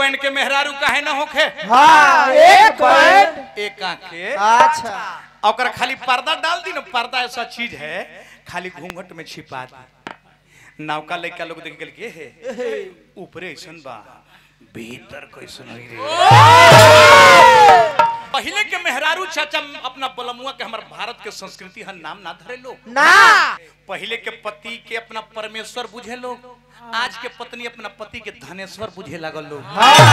Band के मेहरारू काहे ना होखे? हाँ, एक बैंड एक आंखे। अच्छा, और खाली पर्दा डाल दी ना, पर्दा ऐसा चीज है खाली घूंघट में छिपा दी। नौका लड़का लोग देख गल के है ऊपरे ऐसन बा भीतर कैसन है रे। पहले के मेहरारू चाचा अपना बलमुआ के हमारे भारत के संस्कृति हन नाम ना धरे लोग ना। पहले के पति के अपना परमेश्वर बुझे लोग, आज के पत्नी अपना पति के धनेश्वर बुझे लागल लोग।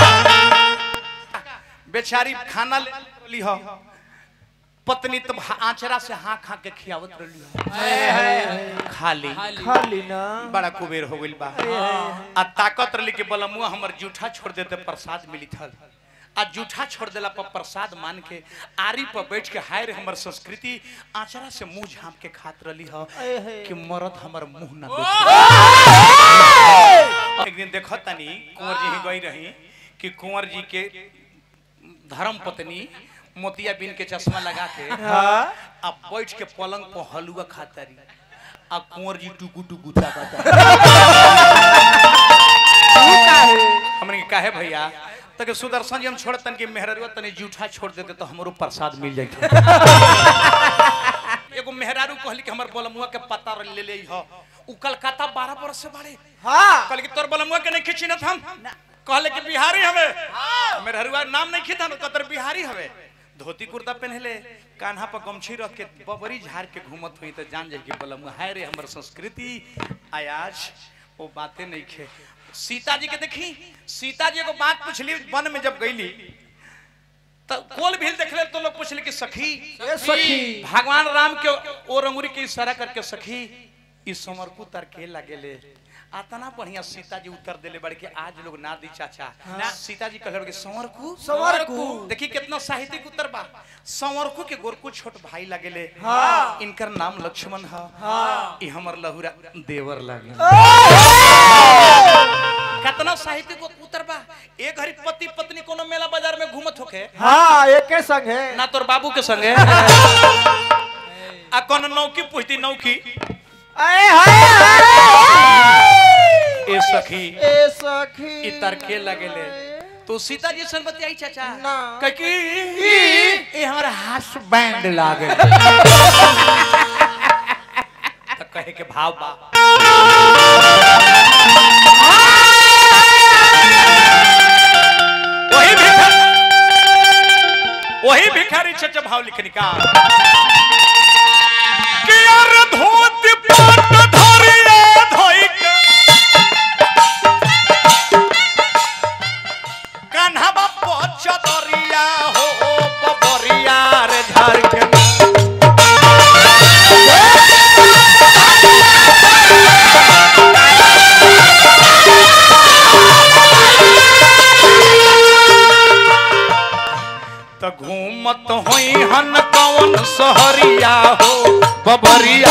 बेचारी खाना ले हो पत्नी तब आंचरा से हाँ खा के खियावत रही खाली खाली ना बड़ा कुबेर हो गइल बा। आ ताकत रही के बलमुआ हमर जूठा छोड़ देते प्रसाद मिली थल। आ जूठा छोड़ देला पर प्रसाद मान के आरी पर बैठ के हाय रे हमर संस्कृति आंचरा से मुंह झांप के खात रही हो कि मरद हमर मुंह ना देखे। एक दिन देखो तनी कुंवर जी ही गई रही कि कुंवर जी के धर्म पत्नी मोतिया बिन के चश्मा लगा के अब बैठ के पलंग पर हलुआ खाता रही। अब कुंवर जी टुकु टुकु ताकता हमने काहे भैया तक सुदर्शन जी हम छोड़तन के मेहरारू तनी जूठा छोड़ देते तो हमरो प्रसाद मिल जाए। एगो मेहरारू कहली कि हमर बलमुआ के पता ले ले हो उ कलकत्ता 12 वर्ष से बड़े। हां कहली कि तोर बलमुआ के नहीं खिचिनत हम कहले कि बिहारी हवे। मेहरारूआ नाम नहीं खितन कतर बिहारी हवे। धोती कुर्ता पहनले कान्हा पर गमछी रख के बबरी झाड़ के घूमत हुई तो जान जाए कि बलमुआ हाय रे हमर संस्कृति आयाज वो बातें नहीं खे। सीता जी के देखी सीता जी को बात पूछली वन में जब गईली तो कोल भील देखले तो लोग पूछले कि सखी सखी भगवान राम के ओ रंगुरी के इशारा करके सखी इस समर को तर के लगेले आतना बढ़िया सीता जी उत्तर देले बड़ के आज लोग ना दी चाचा ना सीता जी कहले संवरकू देखी कितना साहित्यिक उत्तर बा। संवरकू के गोरकू छोट भाई लगेले इनकर नाम लक्ष्मण है ई हमर लहुरा देवर लागे। कितना साहित्यिक उत्तर बा। एक घड़ी पति पत्नी कोनो मेला बाजार में घूमत होके हाँ एके संग है ना तोर बाबू के संगे आ कोनो नौकी पूछती नौकी ए सखी इतर के लगेले तो सीता जी संग बतियाई चाचा ना ककी ए हमरा हस्बैंड लागे त कहे के भाव बा। वही भिखारी चाचा भाव लिखनी का कि यार धोती पाट धरिए धोई के कान्हा बाप चदरिया हो बबरिया रे झार के तो घूमत होई हन कौन सहरिया हो बबरिया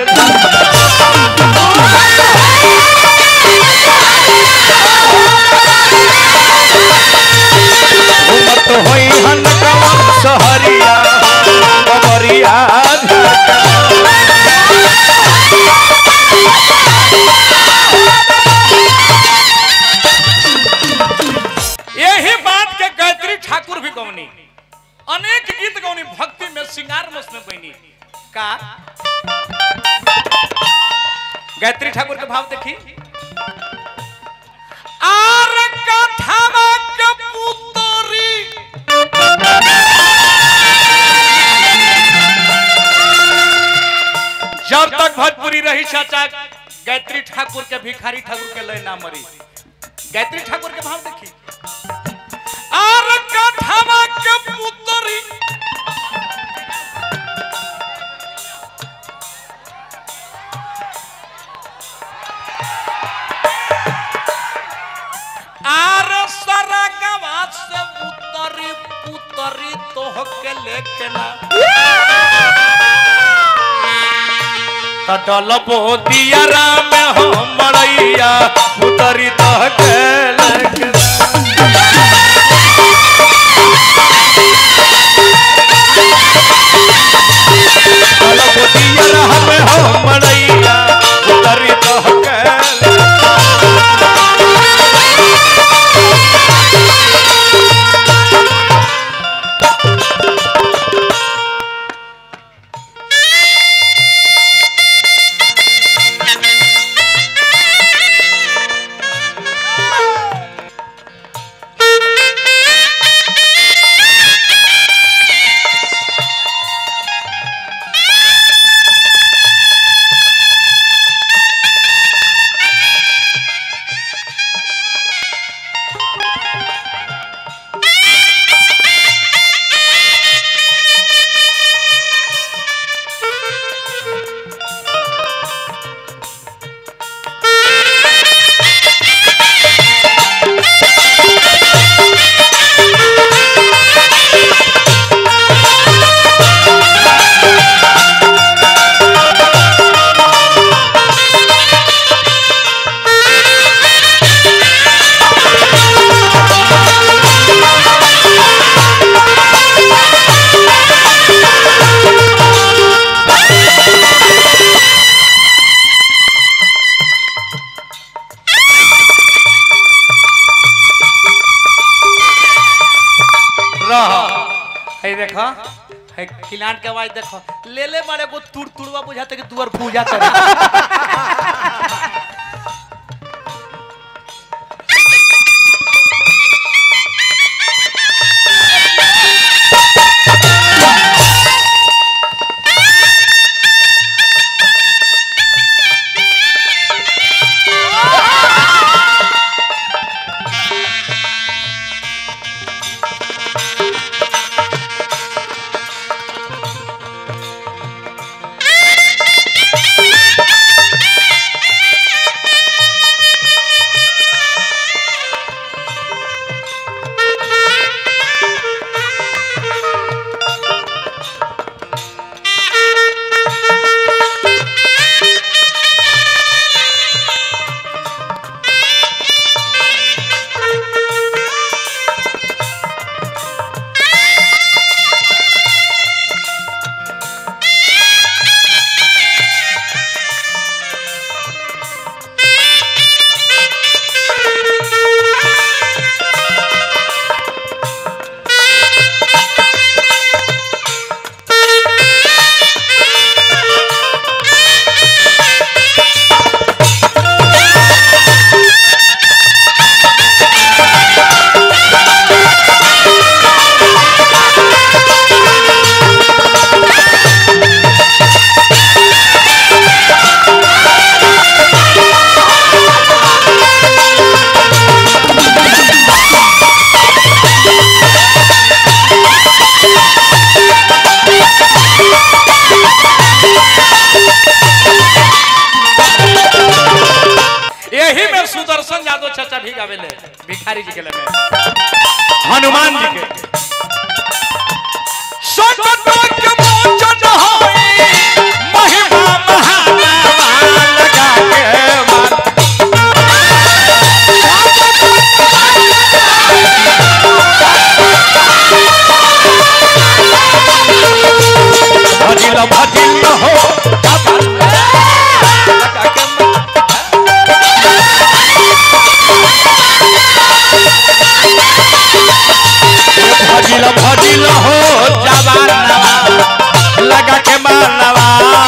घूमत होई हन कौन सहरिया बबरिया यही बात के गायत्री ठाकुर भी गौनी अनेक गीत गौनी भक्ति में श्रृंगार रस में बनी का गायत्री ठाकुर के भाव देखी आर कथावा के पुतरी जब तक भोजपुरी रही चाचा गायत्री ठाकुर के भिखारी ठाकुर के लय ना मरी। गायत्री ठाकुर के भाव देखी आर कथावा के पुतरी आर सरगवा से उतरी पुतरी तोह के लेके ना डलबो दियरा में हो मड़ैया पुतरी तोह के लेके है देखो है खिलान के आवाज देखो ले ले मारे को तुड़वा बुझाते कि दुआर पूजा करे भिखारी जी के लगे हनुमान जी के भजिल हो लगा के मानवा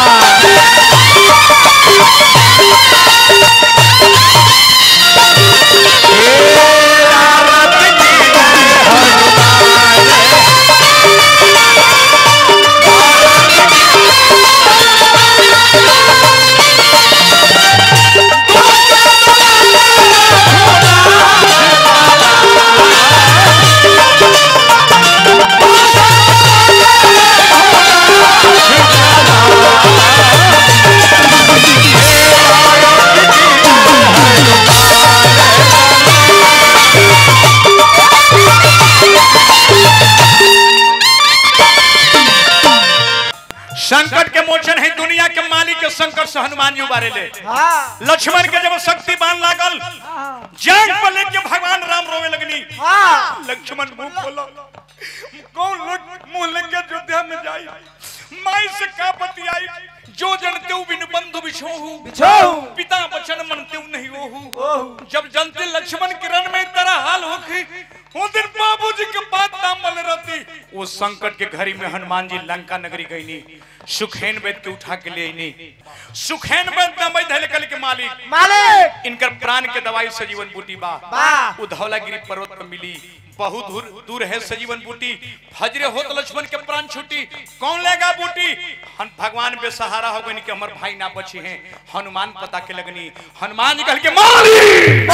संकट के मोचन है दुनिया के मालिक के संकट से हनुमान जी उबारे ले। लक्ष्मण के जब शक्ति बाण लागल जाग पर लेके भगवान राम रोवे लगनी। लक्ष्मण मुंह खोलो कौन लोग मुंह लेके अयोध्या में जाई माई से का बतियाई जो जनते बिन बंधु बिछोहु पिता वचन मनते नहीं ओहु। जब जनते लक्ष्मण किरण में तेरा हाल होखी वो दिन बाबूजी के बात ना मल रहती। वो संकट के घड़ी में हनुमान जी लंका नगरी गईनी सुखेन वैद्य के उठा के ले आईनी। सुखेन वैद्य के मालिक इनकर प्राण के दवाई सजीवन बूटी बा उधौलागिरी पर्वत पर मिली बहुत दूर है सजीवन बूटी। हजरे होत लक्ष्मण के प्राण छूटी कौन लेगा बूटी। भगवान बेसहारा हो गई कि हमारे भाई ना बचे हैं। हनुमान पता के लगनी हनुमान जी कह के मालिक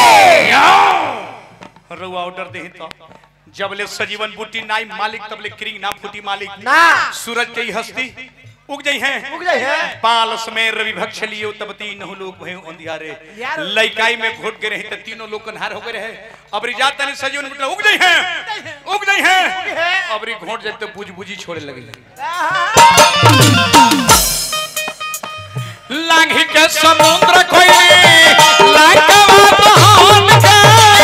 रुआ ऑर्डर दे तो जबले सजीवन बूटी नाई मालिक तबले क्रिंग ना फूटी मालिक ना। सूरज के हस्ती उग जाई है पालस में रवि भक्ष लियो तब तीनों लोग भय अंधियारे। लइकाई में घोट के रहे त तीनों लोग कन्हार हो गए रहे। अबरी जात तने सजीवन बूटी उग जाई है अबरी घोट जाते बुझ बुझी छोड़े लगे। लांघी के समुद्र कोई लांघवा महान के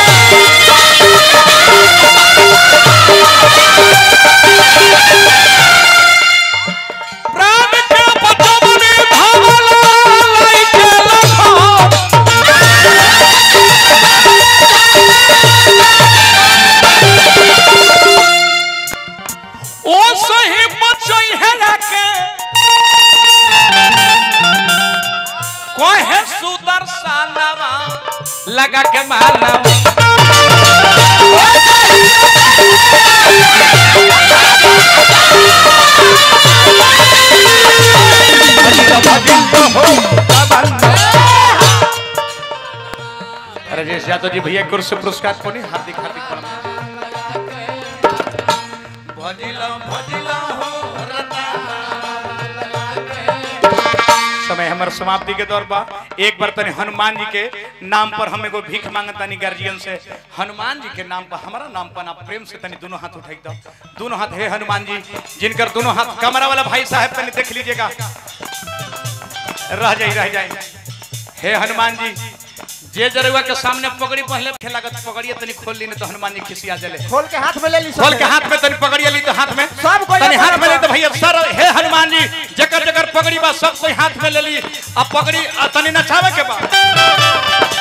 प्राण के बचवनी भवला लाइके लखो ओ सही बचई है के कोहे सुदर्शनवा लगा के मारना राजेश यादव जी भैया गुरु से पुरस्कार को नहीं हार्दिक हार्दिक प्रणाम। समय हमारे समाप्ति के दौर पर एक बार तनी हनुमान जी के नाम पर हम एगो भीख मांगता नहीं गार्जियन से। हनुमान जी के नाम पर हमारा नाम पर आप प्रेम से तनी दोनों हाथ उठाई दो। दोनों हाथ है हनुमान जी जिनकर दोनों हाथ कमरा वाला भाई साहब तनी देख लीजिएगा रह जाए हे हनुमान जी जे जरुआ के सामने पगड़ी पहले खेलागत पगड़ी तनी खोल ली तो हनुमान जी खिसिया जले खोल के हाथ में ले ली खोल के हाथ में तनी पगड़ी ली तो हाथ में सब कोई तनी हाथ में ले तो भैया सर हे हनुमान जी जकर जकर पगड़ी बा सब कोई हाथ में ले ली अब पगड़ी तनी नचावे के बा